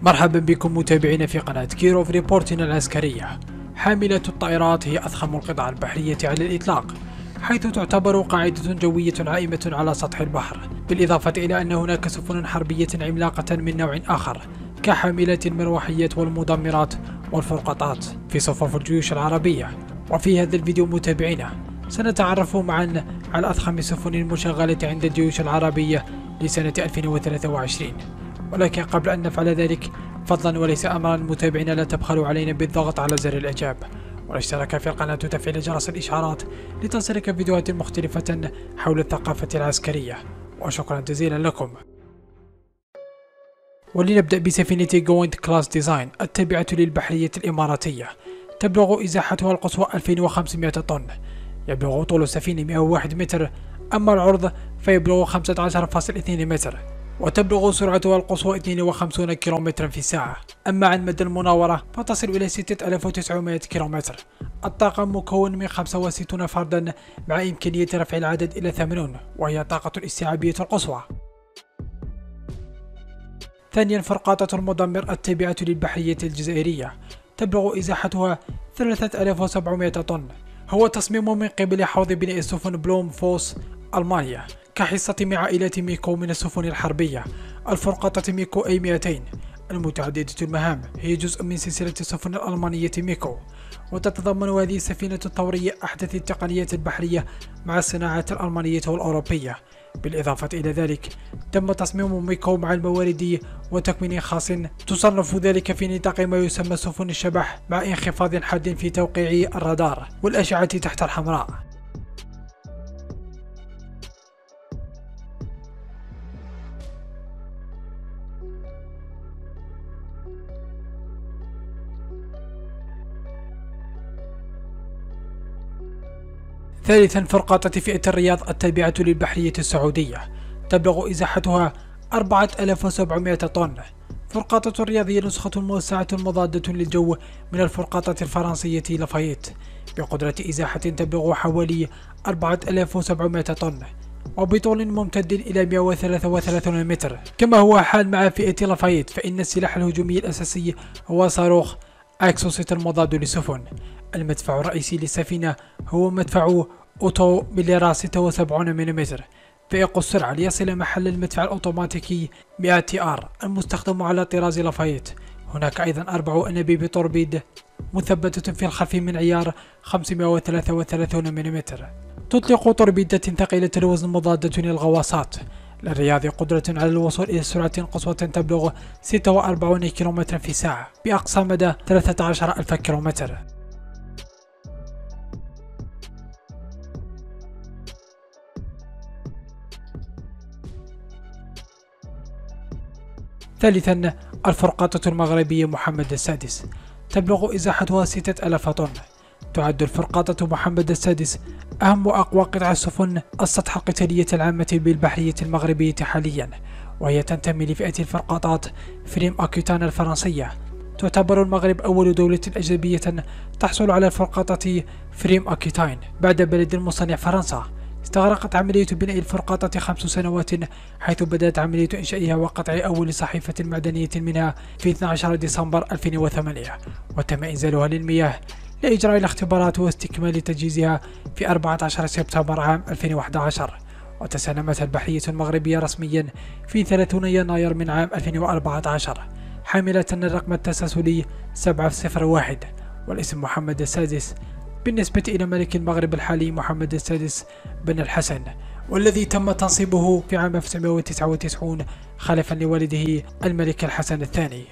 مرحبا بكم متابعينا في قناة كيروف ريبورتنا العسكرية. حاملة الطائرات هي أضخم القطع البحرية على الإطلاق، حيث تعتبر قاعدة جوية عائمة على سطح البحر، بالإضافة إلى أن هناك سفن حربية عملاقة من نوع آخر كحاملات المروحيات والمدمرات والفرقاطات في صفوف الجيوش العربية. وفي هذا الفيديو متابعينا سنتعرف معا على أضخم السفن المشغلة عند الجيوش العربية لسنة 2023. ولكن قبل أن نفعل ذلك فضلا وليس أمرا متابعينا لا تبخلوا علينا بالضغط على زر الإعجاب والاشتراك في القناة وتفعيل جرس الإشعارات لتصلك فيديوهات مختلفة حول الثقافة العسكرية، وشكرا جزيلا لكم. ولنبدأ بسفينة جوينت كلاس ديزاين التابعة للبحرية الإماراتية. تبلغ إزاحتها القصوى 2500 طن، يبلغ طول السفينة 101 متر، أما العرض فيبلغ 15.2 متر، وتبلغ سرعتها القصوى 52 كم في الساعة. أما عن مدى المناورة فتصل إلى 6900 كم. الطاقم مكون من 65 فردا مع إمكانية رفع العدد إلى 80، وهي طاقة الاستيعابية القصوى. ثانيا، فرقاطة المدمر التابعة للبحرية الجزائرية، تبلغ إزاحتها 3700 طن. هو تصميم من قبل حوض بناء السفن بلوم فوس ألمانيا كحصة من عائلة ميكو من السفن الحربية. الفرقاطة ميكو أي 200 المتعددة المهام هي جزء من سلسلة السفن الألمانية ميكو، وتتضمن هذه السفينة الثورية أحدث التقنيات البحرية مع الصناعات الألمانية والأوروبية. بالإضافة إلى ذلك تم تصميم ميكو مع الموارد وتكوين خاص تصنف ذلك في نطاق ما يسمى سفن الشبح، مع انخفاض حاد في توقيع الرادار والأشعة تحت الحمراء. ثالثا، فرقاطة فئة الرياض التابعة للبحرية السعودية، تبلغ إزاحتها 4700 طن. فرقاطة الرياض هي نسخة موسعة مضادة للجو من الفرقاطة الفرنسية لافايت، بقدرة إزاحة تبلغ حوالي 4700 طن، وبطول ممتد إلى 133 متر. كما هو حال مع فئة لافايت، فإن السلاح الهجومي الأساسي هو صاروخ أكسوسيت المضاد للسفن. المدفع الرئيسي للسفينة هو مدفع أوتو مليرا 76 مم، فائق السرعة ليصل محل المدفع الأوتوماتيكي 100 TR المستخدم على طراز لافايت. هناك أيضا 4 أنابيب توربيد مثبتة في الخلف من عيار 533 مم، تطلق توربيدة ثقيلة الوزن مضادة للغواصات. للرياض قدرة على الوصول إلى سرعة قصوى تبلغ 46 كم في الساعة بأقصى مدى 13000 كم. ثالثا، الفرقاطة المغربية محمد السادس، تبلغ إزاحتها 6000 طن. تعد الفرقاطة محمد السادس أهم وأقوى قطع السفن السطح القتالية العامة بالبحرية المغربية حاليا، وهي تنتمي لفئة الفرقاطات فريم أكيتان الفرنسية. تعتبر المغرب أول دولة أجنبية تحصل على الفرقاطة فريم أكيتان بعد بلد المصنع فرنسا. استغرقت عملية بناء الفرقاطة 5 سنوات، حيث بدأت عملية إنشائها وقطع أول صحيفة معدنية منها في 12 ديسمبر 2008، وتم إنزالها للمياه لإجراء الاختبارات واستكمال تجهيزها في 14 سبتمبر عام 2011. وتسلمت البحرية المغربية رسميا في 30 يناير من عام 2014 حاملة الرقم التسلسلي 701 والاسم محمد السادس، بالنسبة إلى ملك المغرب الحالي محمد السادس بن الحسن، والذي تم تنصيبه في عام 1999 خلفا لوالده الملك الحسن الثاني.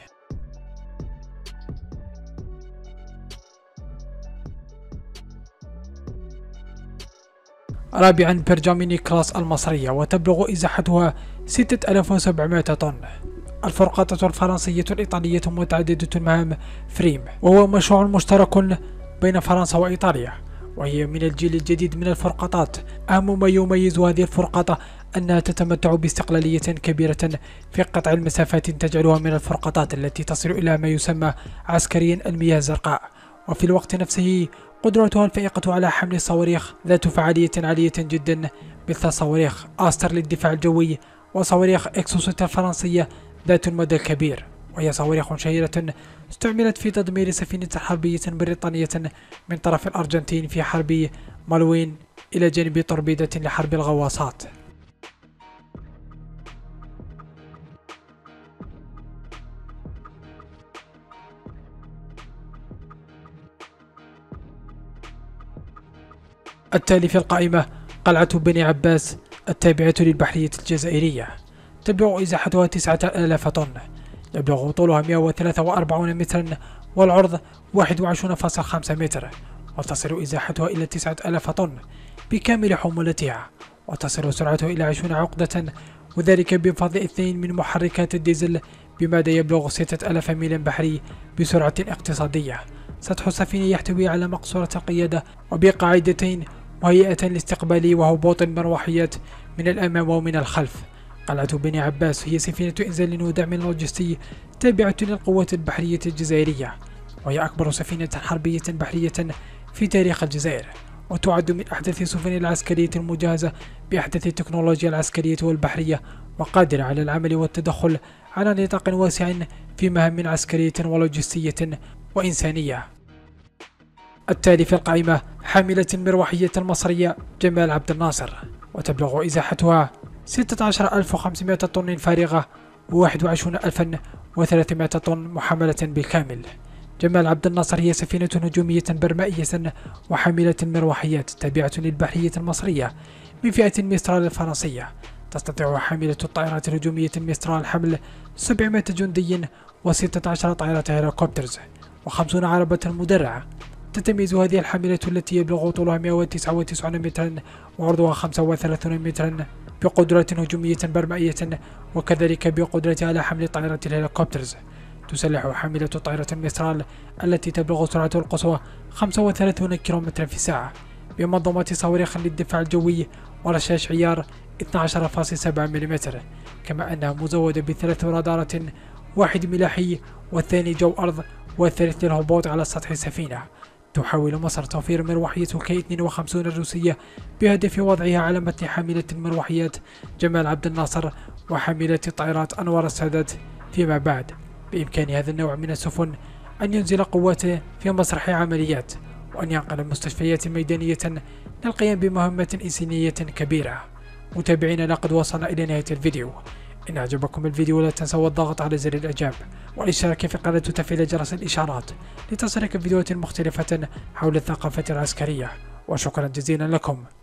رابعا، برجاميني كلاس المصرية، وتبلغ إزاحتها 6700 طن. الفرقاطة الفرنسية الإيطالية متعددة المهام فريم، وهو مشروع مشترك بين فرنسا وإيطاليا، وهي من الجيل الجديد من الفرقاطات. أهم ما يميز هذه الفرقاطة أنها تتمتع باستقلالية كبيرة في قطع المسافات تجعلها من الفرقاطات التي تصل إلى ما يسمى عسكريا المياه الزرقاء، وفي الوقت نفسه قدرتها الفائقة على حمل صواريخ ذات فعالية عالية جدا، مثل صواريخ آستر للدفاع الجوي وصواريخ إكسوسيت الفرنسية ذات المدى الكبير. وهي صواريخ شهيرة استعملت في تدمير سفينة حربية بريطانية من طرف الأرجنتين في حرب مالوين إلى جانب توربيدة لحرب الغواصات. التالي في القائمة قلعة بني عباس التابعة للبحرية الجزائرية، تبلغ إزاحتها 9000 طن، يبلغ طولها 143 مترا والعرض 21.5 متر، وتصل إزاحتها إلى 9000 طن بكامل حمولتها، وتصل سرعتها إلى 20 عقدة، وذلك بفضل 2 من محركات الديزل بمدى يبلغ 6000 ميل بحري بسرعة اقتصادية. سطح السفينة يحتوي على مقصورة قيادة وبقاعدتين مهيئة لاستقبال وهبوط المروحيات من الأمام ومن الخلف. قلعة بني عباس هي سفينة إنزال ودعم لوجستي تابعة للقوات البحرية الجزائرية، وهي أكبر سفينة حربية بحرية في تاريخ الجزائر، وتعد من أحدث السفن العسكرية المجهزة بأحدث التكنولوجيا العسكرية والبحرية، وقادرة على العمل والتدخل على نطاق واسع في مهام عسكرية ولوجستية وإنسانية. التالي في القائمة حاملة المروحية المصرية جمال عبد الناصر، وتبلغ إزاحتها 16500 طن فارغة و21300 طن محملة بالكامل. جمال عبد الناصر هي سفينة هجومية برمائية وحاملة المروحيات تابعة للبحرية المصرية من فئة ميسترال الفرنسية. تستطيع حاملة الطائرات الهجومية ميسترال حمل 700 جندي و16 طائرة هليكوبترز و50 عربة مدرعة. تتميز هذه الحاملة التي يبلغ طولها 199 مترا وعرضها 35 مترا بقدرة هجومية برمائية، وكذلك بقدرتها على حمل طائرة الهليكوبترز. تسلح حاملة طائرة ميسترال التي تبلغ سرعة القصوى 35 كم في الساعة بمنظومة صواريخ للدفاع الجوي ورشاش عيار 12.7 ملم، كما أنها مزودة ب3 رادارات، واحد ملاحي والثاني جو أرض والثالث للهبوط على سطح السفينة. تحاول مصر توفير مروحية كي 52 الروسية بهدف وضعها على متن حاملة المروحيات جمال عبد الناصر وحاملة الطائرات أنور السادات فيما بعد. بإمكان هذا النوع من السفن أن ينزل قواته في مسرح عمليات، وأن ينقل مستشفيات ميدانية للقيام بمهمة إنسانية كبيرة. متابعينا، لقد وصلنا إلى نهاية الفيديو. إن أعجبكم الفيديو لا تنسوا الضغط على زر الإعجاب والاشتراك في القناة وتفعيل جرس الإشعارات لتصلك فيديوهات مختلفة حول الثقافة العسكرية، وشكرا جزيلا لكم.